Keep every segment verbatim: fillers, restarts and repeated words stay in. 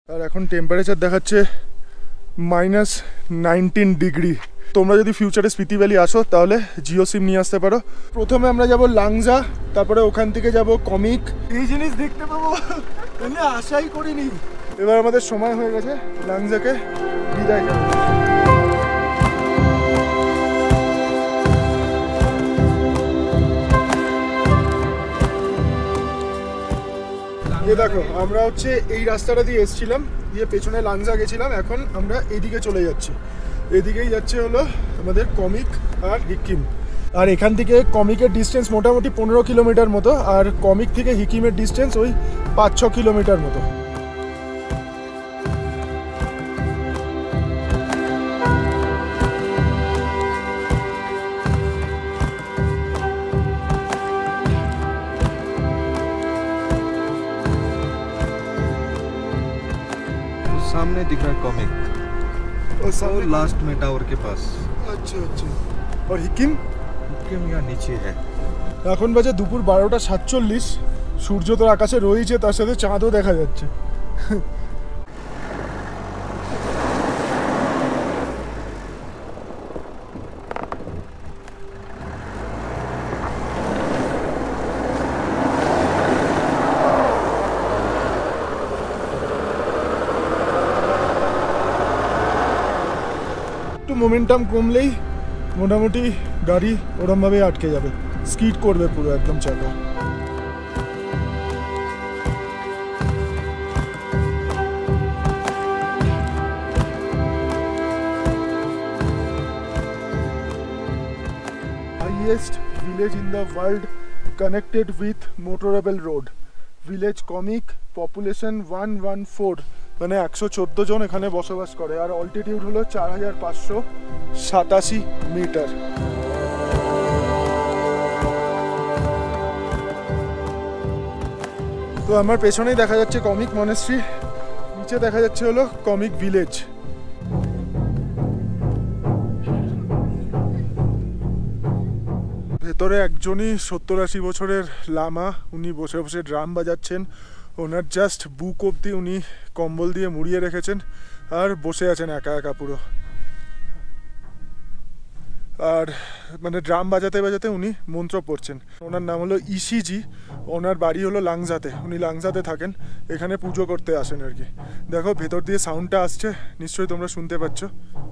আর এখন টেম্পারেচার দেখাচ্ছে minus nineteen degree. তোমরা যদি ফিউচারে স্পিতি ভ্যালি আসো তাহলে জিও সিম নিয়ে আসতে পারো। প্রথমে আমরা যাব লাংজা, তারপরে ওখান থেকে যাব কমিক। এই জিনিস দেখতে পাবো মানে আশাই করিনি। এবার আমাদের সময় হয়ে গেছে লাংজাকে বিদায় জানাবো। দেখো আমরা হচ্ছে এই রাস্তাটা দিয়ে এসেছিলাম, দিয়ে পেছনে লাংজা গেছিলাম, এখন আমরা এদিকে চলে যাচ্ছি। এদিকেই যাচ্ছে হলো আমাদের কমিক আর হিকিম। আর এখান থেকে কমিকের ডিস্টেন্স মোটামুটি পনেরো কিলোমিটার মতো, আর কমিক থেকে হিকিমের ডিস্টেন্স ওই পাঁচ ছ কিলোমিটার মতো। सामने दिख रहा है कॉमिक और सामने लास्ट में टावर के पास। अच्छा अच्छा। और हिकिम हिकिम यहाँ नीचे है। এখন বাজে দুপুর বারোটা সাতচল্লিশ। সূর্য তো আকাশে রয়েছে, তার সাথে চাঁদও দেখা যাচ্ছে। মোমেন্টাম কমলেই মোটামুটি গাড়ি ওরমভাবে আটকে যাবে, স্কিড করবে পুরো একদম চাকা। Highest village in the world connected with motorable road, village Komic, population one one four, মানে একশো চোদ্দো জন এখানে বসবাস করে। আর অল্টিটিউড হলো চার হাজার পাঁচশো সাতাশি মিটার। তো আমার পেছনেই দেখা যাচ্ছে কমিক মনেস্ট্রি, নিচে দেখা যাচ্ছে হলো কমিক ভিলেজ। ভেতরে একজনই সত্তর আশি বছরের লামা, উনি বসে বসে ড্রাম বাজাচ্ছেন। ওনার জাস্ট বুক অবধি উনি কম্বল দিয়ে মুড়িয়ে রেখেছেন আর বসে আছেন একা একা পুরো। আর মানে ড্রাম বাজাতে বাজাতে উনি মন্ত্র পড়ছেন। ওনার নাম হলো ইসিজি, ওনার বাড়ি হলো লাংজাতে, উনি লাংজাতে থাকেন, এখানে পুজো করতে আসেন আর কি। দেখো ভেতর দিয়ে সাউন্ডটা আসছে, নিশ্চয়ই তোমরা শুনতে পাচ্ছ।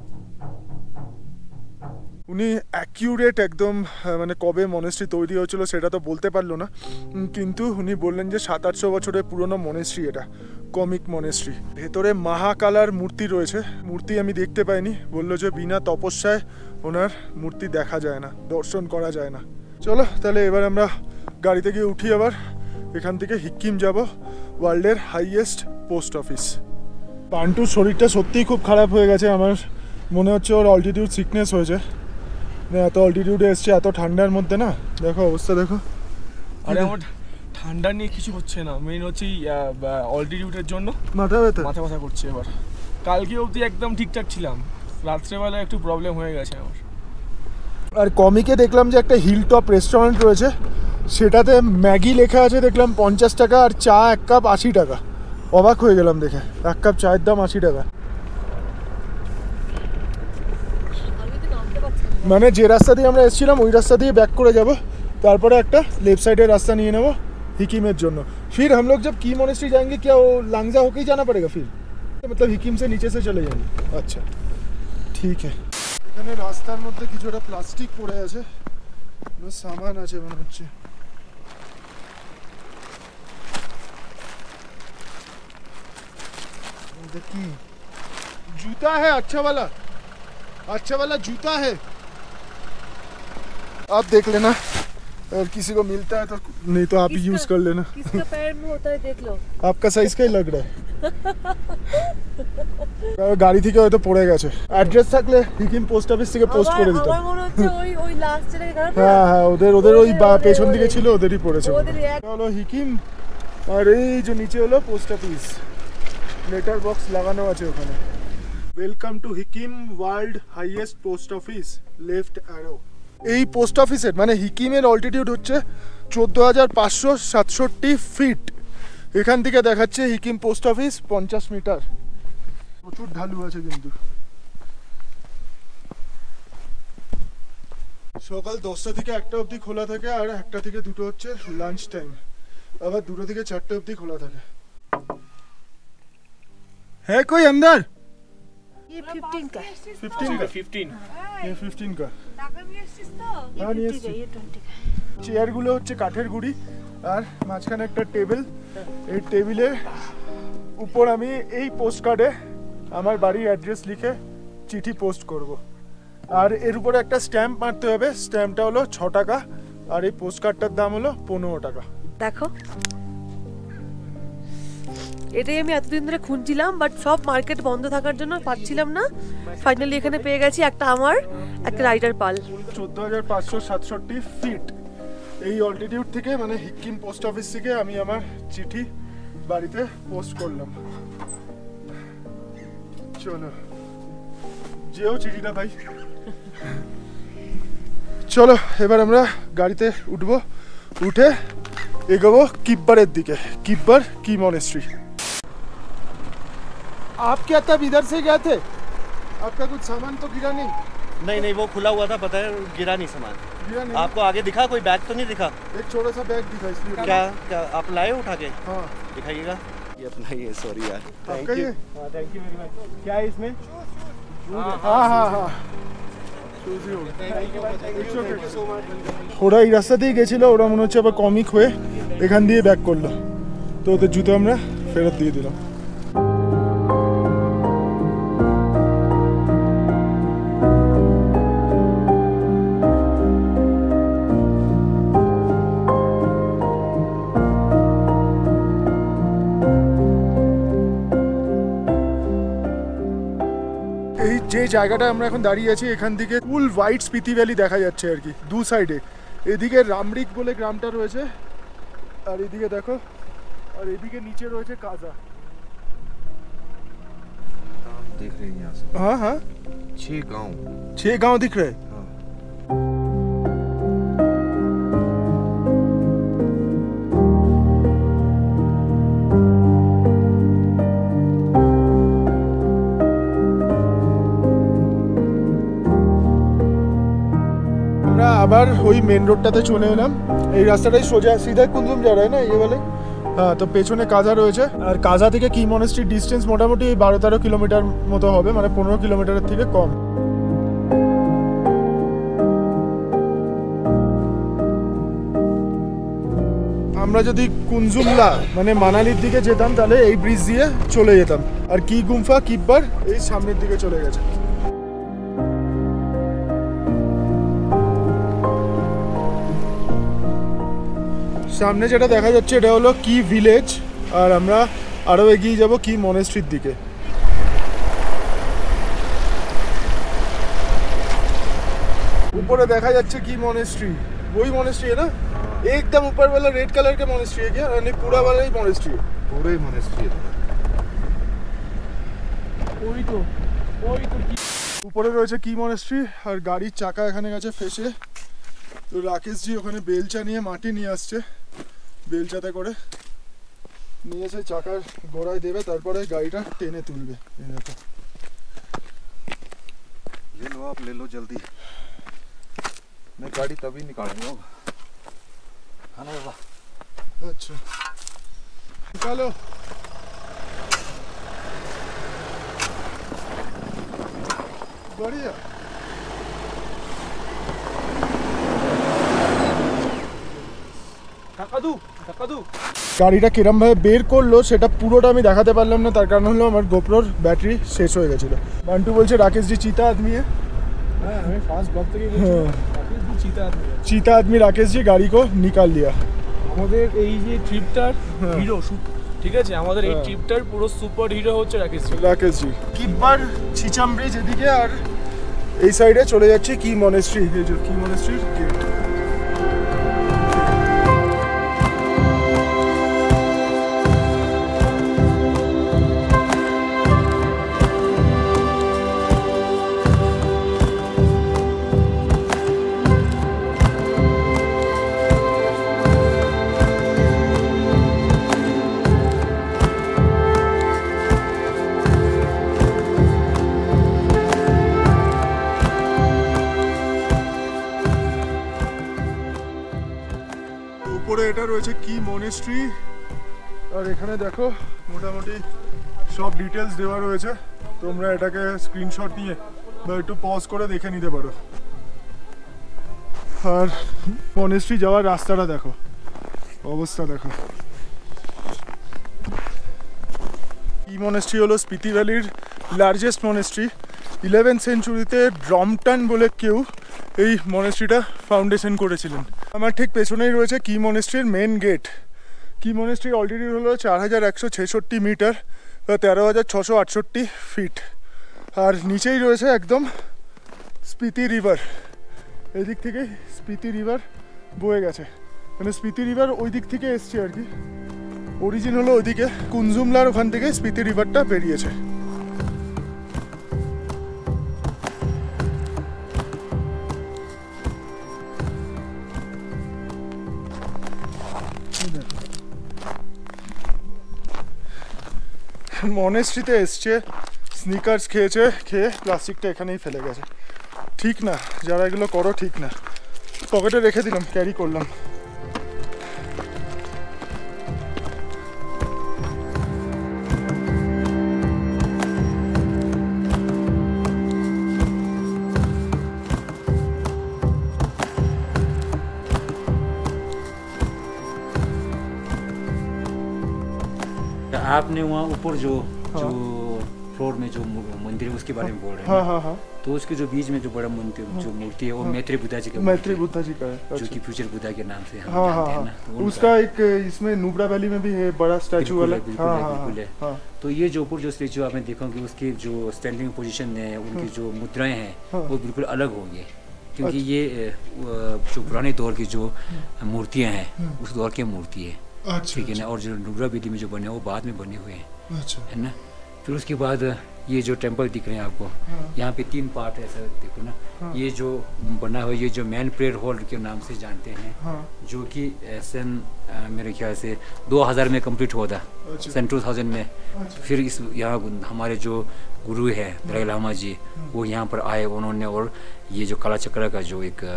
উনি অ্যাকিউরেট একদম, মানে কবে মনেস্ট্রি তৈরি হয়েছিল সেটা তো বলতে পারলো না, কিন্তু উনি বললেন যে সাত আটশো বছরের পুরনো মনেস্ট্রি এটা, কমিক মনেস্ট্রি। ভেতরে মহাকালার মূর্তি রয়েছে, মূর্তি আমি দেখতে পাইনি, বললো যে বিনা তপস্যায় ওনার মূর্তি দেখা যায় না, দর্শন করা যায় না। চলো তাহলে এবার আমরা গাড়িতে গিয়ে উঠি, আবার এখান থেকে হিকিম যাব, ওয়ার্ল্ডের হাইয়েস্ট পোস্ট অফিস। পান্টুর শরীরটা সত্যিই খুব খারাপ হয়ে গেছে, আমার মনে হচ্ছে ওর অল্টিটিউড সিকনেস হয়েছে। এত অল্টিটিউডে এসছে এত ঠান্ডার মধ্যে, না দেখো অবস্থা দেখো। আরে আমার ঠান্ডা নিয়ে কিছু হচ্ছে না, মেইন হচ্ছে অল্টিটিউডের জন্য মাথা ব্যথা মাথা ব্যথা করছে। এবার কালকে অবধি একদম ঠিকঠাক ছিলাম, রাত্রেবেলা একটু প্রবলেম হয়ে গেছে আমার। আর কমিকে দেখলাম যে একটা হিল টপ রেস্টুরেন্ট রয়েছে, সেটাতে ম্যাগি লেখা আছে দেখলাম পঞ্চাশ টাকা, আর চা এক কাপ আশি টাকা। অবাক হয়ে গেলাম দেখে, এক কাপ চায়ের দাম আশি টাকা। মানে যে রাস্তা দিয়ে আমরা এসেছিলাম ওই রাস্তা দিয়ে ব্যাক করে যাব, তারপরে একটা লেफ्ट साइड रास्ता নিয়ে নেব हिकिमेर জন্য। फिर हम लोग जब की मोनेस्ट्री जाएंगे क्या वो लांगजा होके ही जाना पड़ेगा फिर, मतलब हिकिम से नीचे से चले जाएंगे? अच्छा ठीक है। এখানে রাস্তার মধ্যে কিছু একটা প্লাস্টিক পড়ে আছে, কোনো সামান আছে মনে হচ্ছে। देखी जूता है, अच्छा वाला, अच्छा वाला जूता है। आप देख लेना, अगर किसी को मिलता है तो, नहीं तो आप ही यूज कर लेना। किसका पैर में होता है देख लो, आपका साइज का ही लग रहा है। গাড়ি থেকে হয়তো পড়ে গেছে। অ্যাড্রেস থাকলে হিকিম পোস্ট অফিস থেকে পোস্ট করে দিতাম। আমার মনে হচ্ছে ওই ওই লাস্ট এর গাড়ি। হ্যাঁ হ্যাঁ ওদের ওদের ওই পেছন দিকে ছিল, ওদেরই পড়েছে। হলো হিকিম, আর এই যে নিচে হলো পোস্ট অফিস, লেটার বক্স লাগানো আছে ওখানে। Welcome to Hikkim world highest post office, left arrow. এই পোস্ট অফিসের মানে হিকিমের অল্টিটিউড হচ্ছে চোদ্দো হাজার পাঁচশো সাতষট্টি ফিট। এখান থেকে দেখাচ্ছে হিকিম পোস্ট অফিস পঞ্চাশ মিটার। প্রচুর ঢালু আছে কিন্তু। সকাল দশটা থেকে একটা অবধি খোলা থাকে, আর একটা থেকে দুটো হচ্ছে লাঞ্চ টাইম, আবার দুটো থেকে চারটে অবধি খোলা থাকে। है कोई अंदर? ये फिफ्टीन का फिफ्टीन का ফিফটিন ये फिफ्टीन का। টাকা নিয়ে এসেছিস তো? हाँ, নিয়ে ঠিক এসেছি। আছে, ये টোয়েন্টি का। চেয়ারগুলো হচ্ছে কাঠের গুঁড়ি, আর মাঝখানে একটা টেবিল। এই টেবিলের উপর আমি এই পোস্ট কার্ডে আমার বাড়ির অ্যাড্রেস লিখে চিঠি পোস্ট করব। আর এর উপরে একটা স্ট্যাম্প মারতে হবে, স্ট্যাম্পটা হলো ছ টাকা, আর এই পোস্ট কার্ডটার দাম হলো পনেরো টাকা। দেখো, এটাই আমি এতদিন ধরে খুঁজছিলাম, বাট সব মার্কেট বন্ধ থাকার জন্য পাচ্ছিলাম না। ফাইনালি এখানে পেয়ে গেছি একটা আমার, একটা রাইডার পাল। চোদ্দ হাজার পাঁচশো সাতষট্টি ফিট এই অল্টিটিউড থেকে, মানে হিকিম পোস্ট অফিস থেকে আমি আমার চিঠি বাড়িতে পোস্ট করলাম। চলো যেও চিঠিটা ভাই। চলো এবার আমরা গাড়িতে উঠবো, উঠে এগোবো কিব্বারের দিকে। কিব্বার কি মনেস্ট্রি। आप क्या तब इधर से गए थे? आपका कुछ सामान तो गिरा नहीं? नहीं नहीं वो खुला हुआ था, पता है, गिरा नहीं सामान। गिरा नहीं? आपको आगे दिखा कोई बैग तो नहीं दिखा? एक छोटा सा बैग दिखा इसलिए। क्या क्या आप लाए उठा के? हाँ दिखाइएगा। ये अपना ही है, सॉरी यार। आपका ये? Thank you very much. क्या है इसमें? हाँ हाँ हाँ ওরা এই রাস্তা দিয়ে গেছিল, ওরা মনে হচ্ছে আবার কমিক হয়ে এখান দিয়ে ব্যাক করলো, তো ওদের জুতো আমরা ফেরত দিয়ে দিলাম। এই যে জায়গাটা আমরা এখন দাঁড়িয়ে আছি, এখান থেকে ফুল হোয়াইট স্পিতি ভ্যালি দেখা যাচ্ছে আর কি দু সাইডে। এদিকে রামরিক বলে গ্রামটা রয়েছে, আর এদিকে দেখো, আর এদিকে নিচে রয়েছে কাজা। देख रहे हैं यहाँ से हाँ हाँ छह गांव। छह गांव दिख रहे हैं। हाँ। আমরা আবার ওই মেন রোডটাতে চলে এলাম। এই রাস্তাটাই সোজা সিধা কুঞ্জুম যা রয় না ये वाले। হ্যাঁ, তো পেছনে কাজা রয়েছে, আর কাজা থেকে কি মনেস্ট্রির ডিস্টেন্স মোটামুটি বারো তেরো কিলোমিটার মতো হবে, মানে পনেরো কিলোমিটারের থেকে কম। আমরা যদি কুঞ্জুমলা মানে মানালির দিকে যেতাম, তাহলে এই ব্রিজ দিয়ে চলে যেতাম। আর কি গুম্ফা কিব্বার এই সামনের দিকে চলে গেছে। সামনে যেটা দেখা যাচ্ছে এটা হলো কি ভিলেজ, আর আমরা আরও এগিয়ে যাব কি মনেস্ট্রির দিকে। ऊपर देखा जाच्छे की मॉनेस्ट्री, वही मॉनेस्ट्री है ना? एकदम ऊपर वाला रेड कलर का मॉनेस्ट्री है क्या? नहीं, पूरा वाला ही मॉनेस्ट्री है। पूरा ही मोनेस्ट्री है। ওই তো ওই তো কি উপরে রয়েছে কি মনেস্ট্রি, আর গাড়ির চাকা এখানে গেছে ফেসে। তো রাকেশ জি ওখানে বেলচা নিয়ে মাটি নিয়ে আসছে, বেলচাতে করে নিয়ে এসে চাকার গোড়ায় দেবে, তারপরে গাড়িটা টেনে তুলবে। এই দেখো, ले लो आप, ले लो जल्दी। मैं गाड़ी तभी निकालूंगा। हाँ ना बाबा। अच्छा निकालो। बढ़िया। টাকা দু টাকা দু গাড়িটা কিরমভাবে বের করলো সেটা পুরোটা আমি দেখাতে পারলাম না, তার কারণ হলো আমার গোপ্রোর ব্যাটারি শেষ হয়ে গেছিলো। বান্টু বলছে রাকেশ জি চিতা আদমি है। হ্যাঁ, আমি ফার্স্ট ব্লগ থেকে বলছি রাকেশ জি চিতা আদমি আছে। चीता आदमी राकेश जी गाड़ी को निकाल लिया। আমাদের এই যে ট্রিপটার হ্যাঁ। হিরো, ঠিক আছে, আমাদের এই হ্যাঁ। ট্রিপটার পুরো সুপার হিরো হচ্ছে রাকেশ জি। রাকেশ জি কিব্বার ছিচাম ব্রিজ এদিকে, আর এই সাইডে চলে যাচ্ছে কি মনেস্ট্রি, এই যে কি মনেস্ট্রির গেট। এটা রয়েছে কি মনেস্ট্রি, আর এখানে দেখো মোটামুটি সব ডিটেলস দেওয়া রয়েছে, তোমরা এটাকে স্ক্রিনশট নিয়ে বা একটু পজ করে দেখে নিতে পারো। আর মনেস্ট্রি যাওয়ার রাস্তাটা দেখো, অবস্থা দেখো। কি মনেস্ট্রি হলো স্পিতি ভ্যালির লার্জেস্ট মনেস্ট্রি। ইলেভেন্থ সেঞ্চুরিতে ড্রমটন বলে কেউ এই মনেস্ট্রিটা ফাউন্ডেশন করেছিলেন। আমার ঠিক পেছনেই রয়েছে কি মনেস্ট্রির main gate. Key monastery already হলো চার হাজার একশো ছেষট্টি মিটার বা তেরো হাজার ছশো আটষট্টি ফিট। আর নিচেই রয়েছে একদম স্পিতি রিভার। এই দিক থেকেই স্পিতি রিভার বয়ে গেছে, মানে স্পিতি রিভার ওই দিক থেকে এসছে আর কি। অরিজিন হলো ওইদিকে কুনজুমলার ওখান থেকে স্পিতি রিভারটা বেরিয়েছে। মনেস্ট্রিতে এসছে, স্নিকার্স খেয়েছে, খেয়ে প্লাস্টিকটা এখানেই ফেলে গেছে। ঠিক না, যারা এগুলো করো ঠিক না। পকেটে রেখে দিলাম, ক্যারি করলাম। आपने वहाँ ऊपर जो हाँ। जो फ्लोर में जो मु- मंदिर है उसके बारे में बोल रहे हैं हाँ ना? हाँ हाँ, तो उसके जो बीच में जो बड़ा मंदिर जो मूर्ति है वो हाँ। मैत्री बुद्धा जी का मैत्री मूर्ति है, बुद्धा जी का है। जो अच्छा। कि फ्यूचर बुद्धा के नाम से हम हाँ हाँ जानते हैं हाँ, ना, तो उनका- उसका एक इसमें नुब्रा वैली में भी है बड़ा स्टैचू बिल्कुल वाला। है, बिल्कुल हाँ है, हाँ बिल्कुल है। हाँ तो ये जो ऊपर जो स्टैचू आपने देखोगे उसके जो स्टैंडिंग पोजीशन है, उनकी जो मुद्राएं हैं हाँ। वो बिल्कुल अलग होंगे, क्योंकि अच्छा। ये अ, जो पुराने दौर की जो मूर्तियाँ हैं उस दौर की मूर्ति है, अच्छा ठीक है ना। और जो नुब्रा वैली में जो बने हैं वो बाद में बने हुए हैं, अच्छा है ना। फिर उसके बाद ये जो टेंपल दिख रहे हैं आपको, हाँ। यहाँ पे तीन पार्ट है सर, देखो ना। हाँ। ये जो बना हुआ ये जो मेन प्रेयर हॉल के नाम से जानते हैं, हाँ जो कि सन मेरे ख्याल से दो हज़ार में कंप्लीट हुआ था, अच्छा सन टू थाउजेंड में। अच्छा फिर इस यहाँ हमारे जो गुरु है दलाई लामा जी, वो यहाँ पर आए उन्होंने, और ये जो काला चक्र का जो एक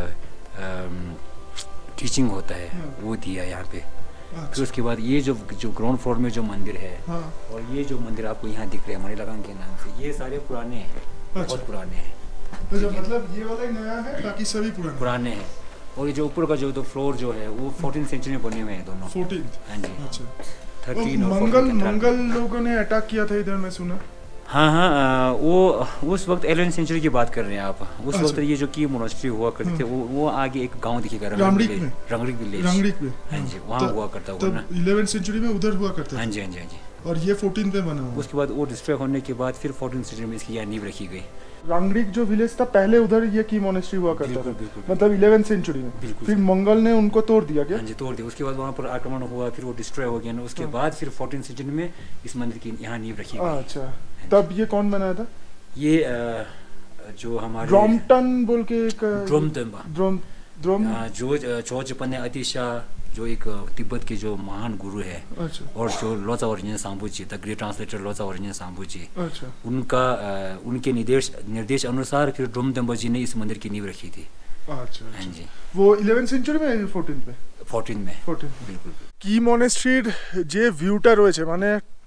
टीचिंग होता है वो दिया यहाँ पे। फिर अच्छा उसके बाद ये जो जो ग्राउंड फ्लोर में जो मंदिर है, हाँ और ये जो मंदिर आपको यहाँ दिख रहे हैं मणिलगांग के नाम से, ये सारे पुराने हैं, अच्छा। बहुत पुराने हैं, तो जो मतलब ये वाला ही नया है, बाकी सभी पुराने। पुराने हैं। और ये जो ऊपर का जो तो फ्लोर जो है वो फोर्टीन सेंचुरी में बने हुए हैं दोनों। फोर्टीन। हाँ जी, अच्छा। थर्टीन और और मंगल फोर्टीन। मंगल लोगों ने अटैक किया था इधर, मैं सुना। हाँ हाँ अ, वो उस वक्त इलेवन सेंचुरी की बात कर रहे हैं आप। उस अच्छा। वक्त ये जो की मोनास्ट्री हुआ करते थे, वो वो आगे एक गांव दिखेगा रामरिक में? रंगरिक विलेज। रंगरिक में। हाँ जी, वहाँ तब- हुआ करता हुआ तब ना। इलेवेंथ सेंचुरी में उधर हुआ करता हाँ था, जी हाँ जी हाँ जी। और ये फोर्टीन पे बना हुआ। उसके बाद वो डिस्ट्रॉय होने के बाद फिर फोर्टीन सेंचुरी में इसकी यहाँ नींव रखी गई। रंगरिक जो विलेज था पहले, उधर ये की मोनेस्ट्री हुआ करता बिल्कुल, था, बिल्कुल, मतलब इलेवेंथ सेंचुरी में। बिल्कुल। फिर मंगल ने उनको तोड़ दिया क्या? हाँ जी, तोड़ दिया। उसके बाद वहाँ पर आक्रमण हुआ, फिर वो डिस्ट्रॉय हो गया ना। उसके बाद फिर फोर्टीन सेंचुरी में इस मंदिर की यहाँ नींव रखी गई। अच्छा, तब ये कौन बनाया था? ये अ, जो हमारे ड्रॉम्पटन बोल के एक ड्रोमदम्बा, ड्रोम ड्रोम अ, जो चौचपन्ने अतिशा, जो एक अ, तिब्बत के जो महान गुरु है, अच्छा और जो लोचा ओरिजिन सांबुची, द ग्रेट ट्रांसलेटर लोचा ओरिजिन सांबुची, अच्छा उनका अ, उनके निर्देश निर्देश अनुसार फिर ड्रोमदम्बा जी ने इस मंदिर की नींव रखी थी। अच्छा हाँ जी, वो इलेवेंथ सेंचुरी में फोर्टीन पे फोर्टीन में। फोर्टीन बिल्कुल কি মনেস্ট্রির যে ভিউটা রয়েছে, মানে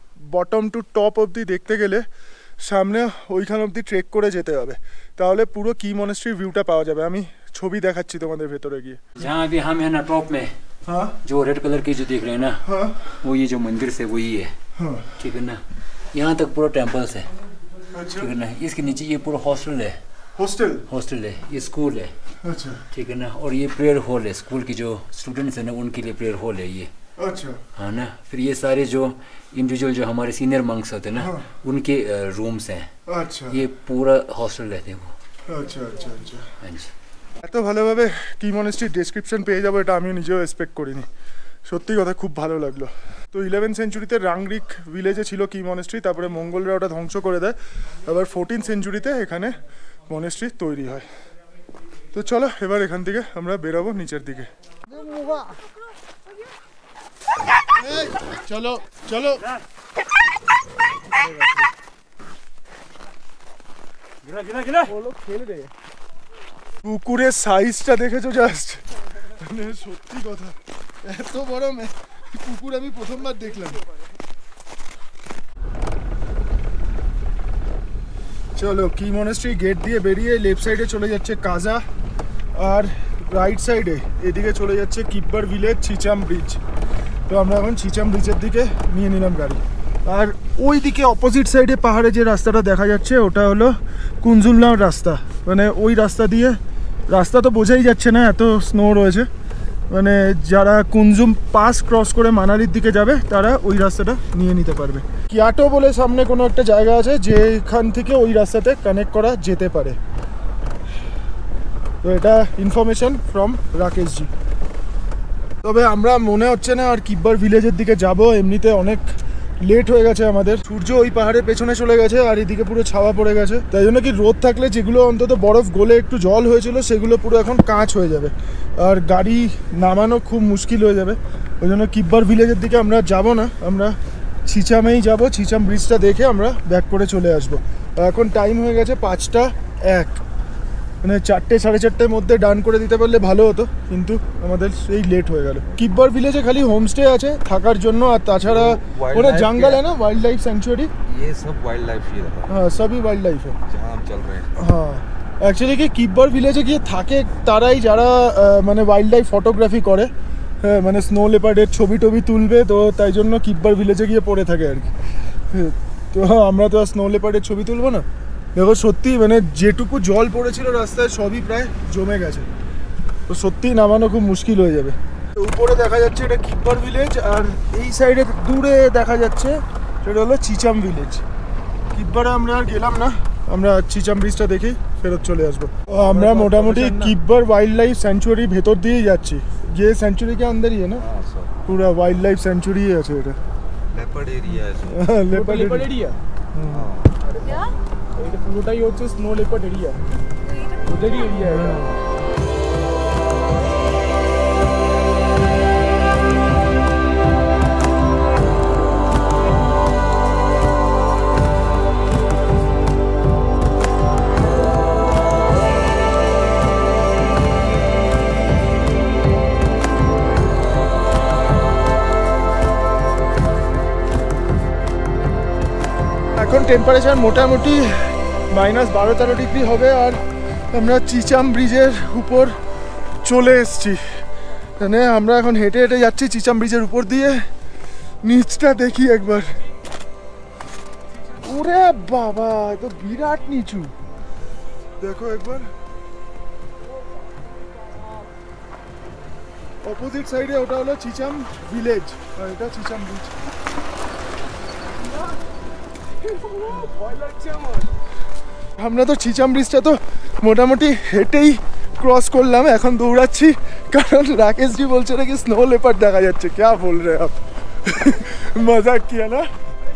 বটম টু টপ অবধি দেখতে গেলে সামনে ওইখান অবধি ট্রেক করে যেতে হবে, তাহলে পুরো কি মনেস্ট্রির ভিউটা পাওয়া যাবে। আমি ছবি দেখাচ্ছি তোমাদের ভেতরে গিয়ে। जहाँ अभी हम है ना टॉप में, हाँ जो रेड कलर की जो देख रहे हैं ना, हाँ वो ये जो मंदिर से वही है, हाँ ठीक है ना। यहाँ तक पूरा टेम्पल्स है, अच्छा। ठीक है ना। इसके नीचे ये पूरा हॉस्टल है, हॉस्टल, हॉस्टल है, ये स्कूल है, अच्छा ठीक है ना। और ये प्रेयर हॉल है, स्कूल के जो स्टूडेंट्स हैं ना उनके लिए प्रेयर हॉल है ये, अच्छा हाँ ना। फिर ये सारे जो इंडिविजुअल जो हमारे सीनियर मंक्स होते हैं ना, हाँ। उनके रूम्स हैं, अच्छा ये पूरा हॉस्टल रहते हैं वो। আচ্ছা আচ্ছা আচ্ছা। हाँ जी, এত ভালোভাবে কি মনেস্ট্রির ডেসক্রিপশন পেয়ে যাবো এটা আমি নিজেও এক্সপেক্ট করিনি। সত্যি কথা খুব ভালো লাগলো। তো ইলেভেন্থ সেঞ্চুরিতে রাংরিক ভিলেজে ছিল কি মনেস্ট্রি, তারপরে মঙ্গলরা ওটা ধ্বংস করে দেয়, আবার ফোরটিন সেঞ্চুরিতে এখানে মনেস্ট্রি তৈরি হয়। তো চলো এবার এখান থেকে আমরা বেরোবো নিচের দিকে। চলো চলো, পুকুরের সাইজটা দেখেছো জাস্ট, মানে সত্যি কথা এত বড় মে- পুকুর আমি প্রথমবার দেখলাম। চলো কি মনেস্ট্রি গেট দিয়ে বেরিয়ে লেফট সাইডে চলে যাচ্ছে কাজা, আর রাইট সাইডে এদিকে চলে যাচ্ছে কিব্বার ভিলেজ ছিচাম ব্রিজ। তো আমরা এখন ছিচাম ব্রিজের দিকে নিয়ে নিলাম গাড়ি। আর ওই দিকে অপোজিট সাইডে পাহাড়ে যে রাস্তাটা দেখা যাচ্ছে ওটা হলো কুনজুমলার রাস্তা, মানে ওই রাস্তা দিয়ে, রাস্তা তো বোঝাই যাচ্ছে না এত স্নো রয়েছে, মানে যারা কুনজুম পাস ক্রস করে মানালির দিকে যাবে তারা ওই রাস্তাটা নিয়ে নিতে পারবে। কিয়াটো বলে সামনে কোনো একটা জায়গা আছে যেখান থেকে ওই রাস্তাতে কানেক্ট করা যেতে পারে। তো এটা ইনফরমেশন ফ্রম রাকেশজি। তবে আমরা মনে হচ্ছে না আর কিব্বার ভিলেজের দিকে যাব, এমনিতে অনেক লেট হয়ে গেছে আমাদের। সূর্য ওই পাহাড়ের পেছনে চলে গেছে আর এদিকে পুরো ছাওয়া পড়ে গেছে, তাই জন্য কি রোদ থাকলে যেগুলো অন্তত বরফ গলে একটু জল হয়েছিল সেগুলো পুরো এখন কাঁচ হয়ে যাবে আর গাড়ি নামানো খুব মুশকিল হয়ে যাবে। ওই জন্য কিব্বার ভিলেজের দিকে আমরা যাব না, আমরা ছিচামেই যাব। ছিচাম ব্রিজটা দেখে আমরা ব্যাক করে চলে আসবো। এখন টাইম হয়ে গেছে পাঁচটা এক, মানে চারটে সাড়ে চারটের মধ্যে ডান করে দিতে পারলে ভালো হতো, কিন্তু আমাদের সেই লেট হয়ে গেল। কিব্বার ভিলেজে খালি হোমস্টে আছে থাকার জন্য, আর তাছাড়া ওরা জঙ্গল है ना, वाइल्ड लाइफ सेंचुरी, ये सब वाइल्ड लाइफ ही रहता हाँ सभी वाइल्ड लाइफ है। है जहाँ हम चल रहे हैं। হ্যাঁ অ্যাকচুয়ালি কি কিব্বার ভিলেজে গিয়ে থাকে তারাই যারা আহ, মানে ওয়াইল্ড লাইফ ফটোগ্রাফি করে, হ্যাঁ মানে স্নো লেপার্ডের ছবি টবি তুলবে, তো তাই জন্য কিব্বার ভিলেজে গিয়ে পড়ে থাকে আর কি। হ্যাঁ, তো আমরা তো আর স্নো লেপার্ডের ছবি তুলবো না। দেখো সত্যি মানে যেটুকু জল পড়েছিল রাস্তায় সবই প্রায় জমে গেছে, তো সত্যিই নামানো খুব মুশকিল হয়ে যাবে। তো উপরে দেখা যাচ্ছে এটা কিব্বার ভিলেজ, আর এই সাইডে দূরে দেখা যাচ্ছে সেটা হলো চিচাম ভিলেজ। কিব্বারে আমরা আর গেলাম না, আমরা চিচাম ব্রিজটা দেখেই ফেরত চলে আসবো। ও আমরা মোটামুটি কিব্বার वाइल्ड लाइफ सेंचुरी ভেতর দিয়েই যাচ্ছি। ये सेंचुरी के अंदर ही है ना, हाँ सब पूरा वाइल्ड लाइफ सेंचुरी ही আছে এটা। लेपर्ड एरिया है सब। লেপার্ড লেপার্ড এরিয়া, हाँ এটা পুরোটাই হচ্ছে স্নো লেপার্ড এরিয়া, ওদেরই এরিয়া এটা। এখন টেম্পারেচার মোটামুটি মাইনাস বারো তেরো ডিগ্রি হবে, আর আমরা চিচাম ব্রিজের উপর চলে এসেছি। মানে আমরা এখন হেঁটে হেঁটে যাচ্ছি চিচাম ব্রিজের উপর দিয়ে। নিচটা দেখি একবার, ওরে বাবা তো বিরাট নিচু, দেখো একবার। অপোজিট সাইডে ওটা হলো চিচাম ভিলেজ আর এটা চিচাম ব্রিজ। আমরা তো চিচাম ব্রিজটা তো মোটামুটি হেঁটেই ক্রস করলাম, এখন দৌড়াচ্ছি কারণ রাকেশজি বলছে নাকি স্নো লেপার্ড দেখা যাচ্ছে। क्या बोल रहे हैं आप? मजाक किया ना?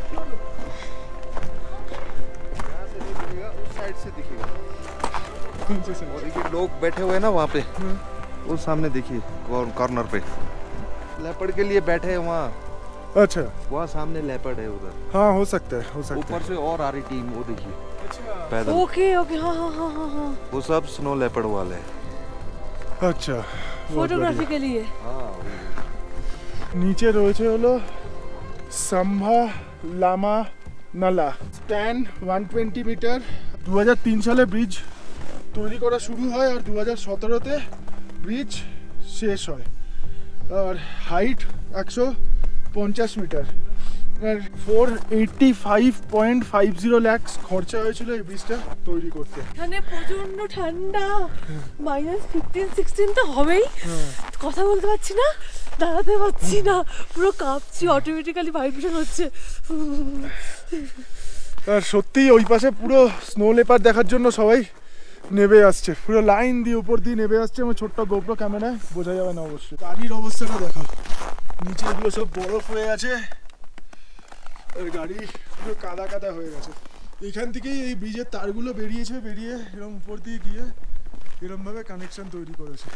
उस साइड से दिखेगा। वो देखिए लोग बैठे हुए हैं ना वहाँ पे, वो सामने देखिए कॉर्नर पे लेपर्ड के लिए बैठे हैं वहाँ। अच्छा वहाँ सामने लेपर्ड है उधर, हाँ हो सकता है, हो सकता ऊपर है। से और आ रही टीम, वो देखिए पैदल। ओके ओके हाँ हाँ हाँ हाँ हाँ वो सब स्नो लेपर्ड वाले हैं। अच्छा फोटोग्राफी के लिए। हाँ নিচে রয়েছে হলো সাম্ভা লামা নালা, স্প্যান ওয়ান টোয়েন্টি মিটার। দু হাজার তিন সালে ব্রিজ তৈরি করা শুরু হয় আর দু হাজার সতেরোতে ব্রিজ শেষ হয়, আর হাইট একশো পঞ্চাশ মিটার, আর four eighty five point five zero lakhs খরচা হয়েছিল এই ব্রিজটা তৈরি করতে। এখানে প্রচন্ড ঠান্ডা, মাইনাস ফিফটিন সিক্সটিন তো হবেই, কথা বলতে পারছি না, দাঁড়াতে পারছি না, পুরো কাঁপছি, অটোমেটিক্যালি ভাইব্রেশন হচ্ছে। আর সত্যিই ওই পাশে পুরো স্নো লেপার্ড দেখার জন্য সবাই নেমে আসছে, পুরো লাইন দিয়ে উপর দিয়ে নেমে আসছে। আমার ছোট্ট গোপ্রো ক্যামেরায় বোঝা যাবে না অবশ্যই। গাড়ির অবস্থাটা দেখো, নিচে এগুলো সব বরফ হয়ে আছে আর গাড়ি পুরো কাদা কাদা হয়ে গেছে। এখান থেকেই এই ব্রিজের তারগুলো বেরিয়েছে, বেরিয়ে এরকম উপর দিয়ে গিয়ে এরকমভাবে কানেকশন তৈরি করেছে।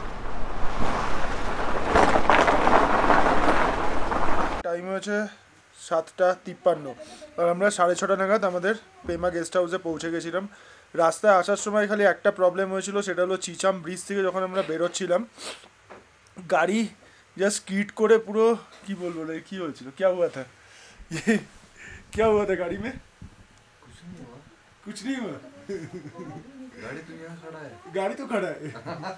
টাইম হয়েছে সাতটা তিপ্পান্ন আর আমরা সাড়ে ছটা নাগাদ আমাদের পেমা গেস্ট হাউসে পৌঁছে গেছিলাম। রাস্তায় আসার সময় খালি একটা প্রবলেম হয়েছিল, সেটা হলো চিচাম ব্রিজ থেকে যখন আমরা বেরোচ্ছিলাম গাড়ি জাস্ট স্কিড করে পুরো কি বলবো রে, কি হয়েছিল, क्या हुआ था ये क्या हुआ था गाड़ी में? कुछ नहीं हुआ गाड़ी तो यहाँ खड़ा है गाड़ी तो खड़ा है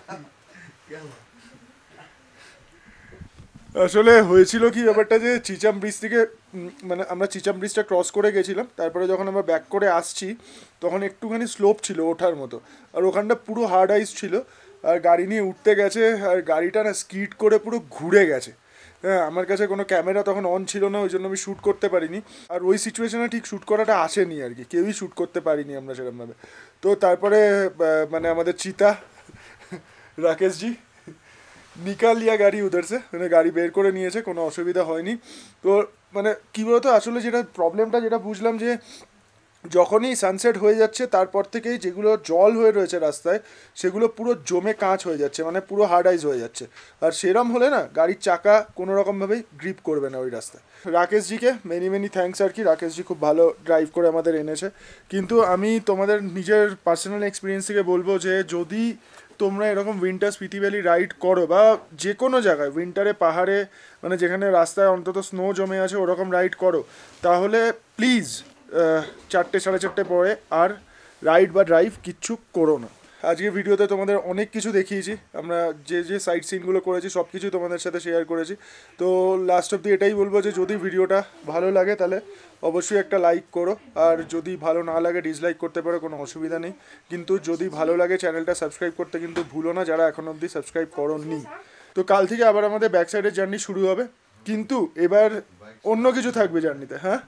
আসলে হয়েছিল কি ব্যাপারটা যে চিচাম ব্রিজ থেকে উম, মানে আমরা চিচাম ব্রিজটা ক্রস করে গেছিলাম, তারপরে যখন আমরা ব্যাক করে আসছি তখন একটুখানি স্লোপ ছিল ওঠার মতো, আর ওখানটা পুরো হার্ড আইস ছিল, আর গাড়ি নিয়ে উঠতে গেছে আর গাড়িটা না স্কিড করে পুরো ঘুরে গেছে। হ্যাঁ, আমার কাছে কোনো ক্যামেরা তখন অন ছিল না, ওই জন্য আমি শ্যুট করতে পারিনি, আর ওই সিচুয়েশনে ঠিক শ্যুট করাটা আসেনি আর কি, কেউই শ্যুট করতে পারিনি আমরা সেরকমভাবে। তো তারপরে আহ, মানে আমাদের চিতা রাকেশজি নিকাল লিয়া গাড়ি উধার সে, মানে গাড়ি বের করে নিয়েছে, কোনো অসুবিধা হয়নি। তো মানে কী বলতো আসলে যেটা প্রবলেমটা যেটা বুঝলাম যে যখনই সানসেট হয়ে যাচ্ছে তারপর থেকেই যেগুলো জল হয়ে রয়েছে রাস্তায় সেগুলো পুরো জমে কাঁচ হয়ে যাচ্ছে, মানে পুরো হার্ড আইস হয়ে যাচ্ছে, আর সেরম হলে না গাড়ির চাকা কোনো রকমভাবেই গ্রিপ করবে না ওই রাস্তায়। রাকেশজিকে মেনি মেনি থ্যাঙ্কস আর কি, রাকেশজি খুব ভালো ড্রাইভ করে আমাদের এনেছে। কিন্তু আমি তোমাদের নিজের পার্সোনাল এক্সপিরিয়েন্স থেকে বলবো যে যদি তোমরা এরকম উইন্টার স্পিতি ভ্যালি রাইড করো বা যে কোনো জায়গায় উইন্টারে পাহাড়ে মানে যেখানে রাস্তায় অন্তত স্নো জমে আছে ওরকম রাইড করো, তাহলে প্লিজ চারটে সাড়ে চারটে পরে আর রাইড বা ড্রাইভ কিচ্ছু করো না। আজকের ভিডিওতে তোমাদের অনেক কিছু দেখিয়েছি, আমরা যে যে সাইট সিনগুলো করেছি সব কিছু তোমাদের সাথে শেয়ার করেছি। তো লাস্ট অব্দি এটাই বলবো যে যদি ভিডিওটা ভালো লাগে তাহলে অবশ্যই একটা লাইক করো, আর যদি ভালো না লাগে ডিসলাইক করতে পারো, কোনো অসুবিধা নেই, কিন্তু যদি ভালো লাগে চ্যানেলটা সাবস্ক্রাইব করতে কিন্তু ভুলো না যারা এখন অবধি সাবস্ক্রাইব করোনি। তো কাল থেকে আবার আমাদের ব্যাক সাইডের জার্নি শুরু হবে, কিন্তু এবার অন্য কিছু থাকবে জার্নিতে। হ্যাঁ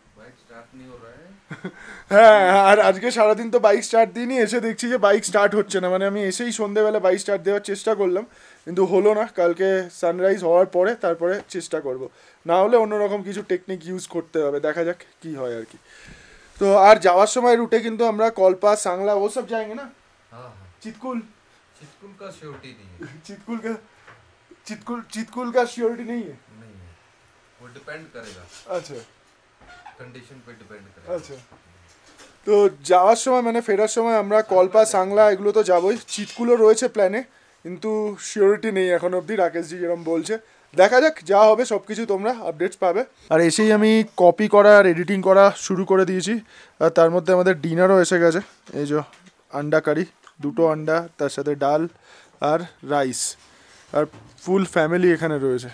হ্যাঁ, আর আজকে সারাদিন তো বাইক স্টার্ট দিইনি, এসে দেখছি যে বাইক স্টার্ট হচ্ছে না, মানে আমি এসেই সন্ধ্যেবেলা বাইক স্টার্ট দেওয়ার চেষ্টা করলাম কিন্তু হলো না। কালকে সানরাইজ হওয়ার পরে তারপরে চেষ্টা করব, না হলে অন্যরকম কিছু টেকনিক ইউজ করতে হবে, দেখা যাক কি হয় আর কি। তো আর যাওয়ার সময় রুটে কিন্তু আমরা কল্পা सांगला वो सब जाएंगे ना। हाँ हाँ चितकुल चितकुल का श्योरिटी नहीं है चितकुल का चितकुल चितकुल का श्योरिटी नहीं है नहीं है वो डिपेंड करेगा अच्छा कंडीशन पे डिपेंड करेगा আচ্ছা। তো যাওয়ার সময় মানে ফেরার সময় আমরা কল্পা सांगला এগুলো তো যাবোই, চিতকুলও রয়েছে প্ল্যানে, কিন্তু শিওরিটি নেই এখন অবধি, রাকেশজি যেরকম বলছে। দেখা যাক, যা হবে সব কিছু তোমরা আপডেটস পাবে। আর এসেই আমি কপি করা আর এডিটিং করা শুরু করে দিয়েছি, আর তার মধ্যে আমাদের ডিনারও এসে গেছে, এই যে আন্ডা কারি, দুটো আন্ডা, তার সাথে ডাল আর রাইস, আর ফুল ফ্যামিলি এখানে রয়েছে।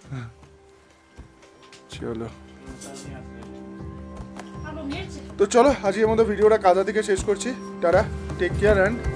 চলো তো চলো আজকের মতো ভিডিওটা কাজা থেকে শেষ করছি। Tata, take care and